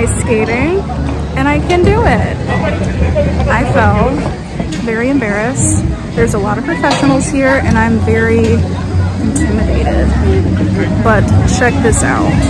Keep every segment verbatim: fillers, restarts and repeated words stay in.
ice skating, and I can do it. I fell, very embarrassed. There's a lot of professionals here, and I'm very intimidated. But check this out.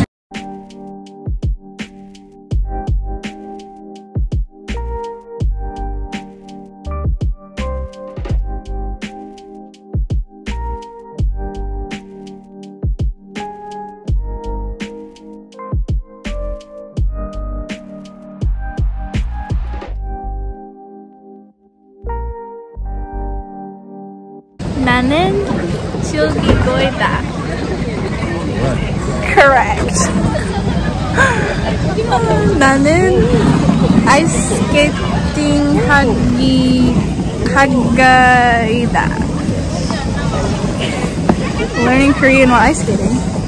나는 즐기고 있다. Correct. 나는 아이스케이팅 하기 하가이다. Learning Korean while ice skating.